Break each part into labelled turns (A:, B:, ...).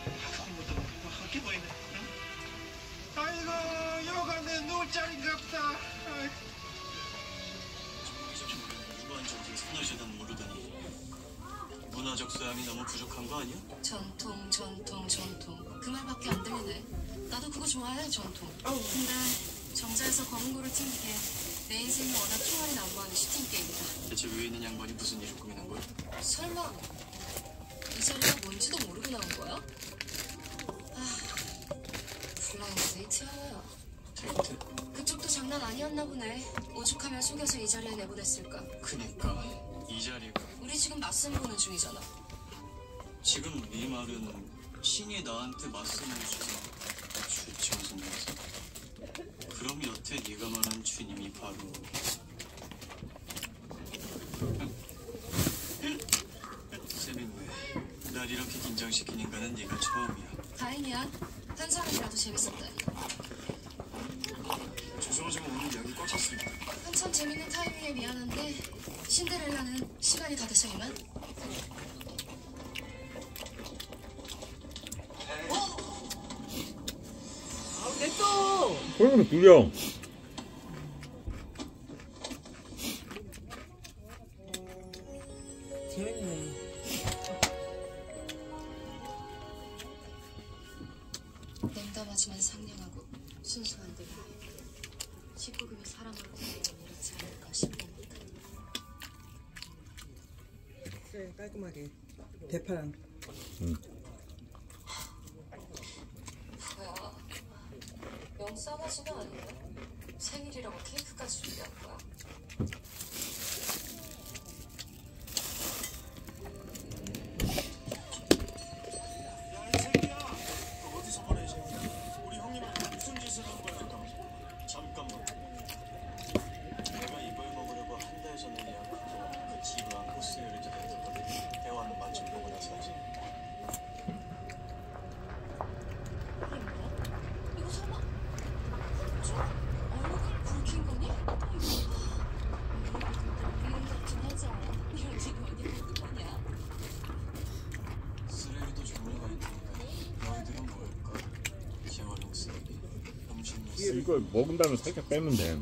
A: 처음부터 헛게 보이네. 응? 아이고, 여가 내 누울 자리인갑다.
B: 무관적인 선호시단 모르더니 문화적 소양이 너무 부족한 거 아니야?
C: 전통. 그 말밖에 안 들리네. 나도 그거 좋아해, 전통. 근데 정자에서 검은고를 튕기게 내 인생이 워낙 총알이 난무하는 슈팅 게임이다.
B: 대체 위에 있는 양반이 무슨 일을 꾸미는 거야?
C: 설마 이 자리가 뭔지도 모르고 나온 거야? 블라인드 데이트야 뭐야?
B: 데이트?
C: 그쪽도 장난 아니었나 보네. 오죽하면 속여서 이 자리에 내보냈을까.
B: 그니까 이 자리가
C: 우리 지금 맞선 보는 중이잖아.
B: 지금 네 말은 신이 나한테 맞선을 줘서 주청선에서 그럼 여태 네가 말한 주님이 바로 재밌네. 날 이렇게 긴장시킨 인간은 네가 처음이야.
C: 다행이야. 한 사람이라도 재밌었다니.
B: 죄송하지만 오늘 약이 꽉 찼습니다.
C: 한참 재밌는 타이밍에 미안한데 신데렐라는 시간이 다 돼서 이만.
D: 냅둬!
E: 그러면 두려.
D: 재밌네.
C: 냉담하지만 상냥하고 순수한 들 19금이 사람으로 되면 이렇지 않을까 싶습니다.
D: 그래, 깔끔하게. 대파랑.
C: 뭐야, 영 싸가지는 아니야? 생일이라고 케이크까지 준비한 거야?
B: 잠깐만. 내가 이걸 먹으려고 한 달 전에 예약하고 그 지루한 코스 요리도 내줬거든. 대화는 맛좀 보고 나서 하지.
C: 이게 뭐야? 이거 설마 저 얼굴 붉힌 거니? 미운 같은 하자. 이런 지금 어디 있는 거냐?
B: 쓰레기도 종류가 있으니까 너희들은 뭘까? 재활용 쓰레기, 음식물 쓰레기.
E: 이걸 먹은 다음에 살짝 빼면 돼.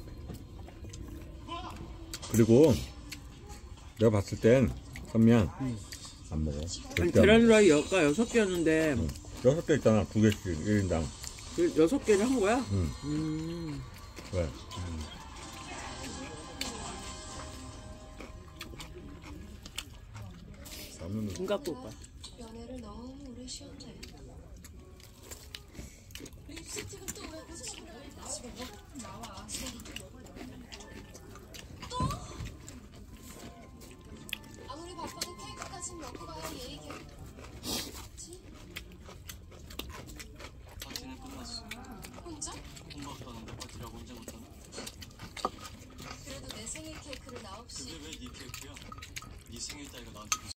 E: 그리고 내가 봤을 땐 선미야 안 먹어.
D: 아니, 계란 후라이가 6개였는데
E: 6개 있잖아. 2개씩 1인당.
D: 그 6개를 한 거야?
E: 왜?
D: 김갑도 오빠.
C: 연애를 너무 오래 쉬었네. 립스틱은 또 왜 굳이 집에 뭐 나와. 또? 아무리 바빠도 케이크까진 먹고 가야 예의겠지?
B: 파티는 끝났어.
C: 혼자?
B: 혼밥하는데 파티라고 혼자 못하나?
C: 그래도 내 생일 케이크를 나 없이
B: 그게 왜 네 케이크야? 네 생일 따위가 나한테